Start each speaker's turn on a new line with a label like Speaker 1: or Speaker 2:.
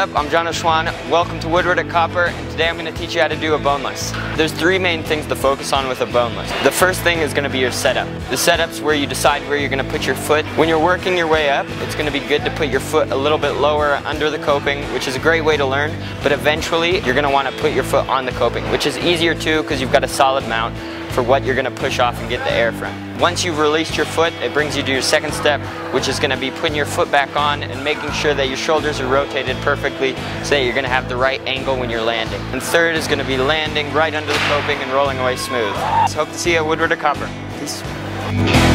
Speaker 1: up? I'm John O'Schwan. Welcome to Woodward at Copper, and today I'm going to teach you how to do a boneless. There's three main things to focus on with a boneless. The first thing is going to be your setup. The setup's where you decide where you're going to put your foot. When you're working your way up, it's going to be good to put your foot a little bit lower under the coping, which is a great way to learn, but eventually you're going to want to put your foot on the coping, which is easier too because you've got a solid mount for what you're going to push off and get the air from. Once you've released your foot, it brings you to your second step, which is going to be putting your foot back on and making sure that your shoulders are rotated perfectly so that you're going to have the right angle when you're landing. And third is going to be landing right under the coping and rolling away smooth. So hope to see you at Woodward at Copper. Peace.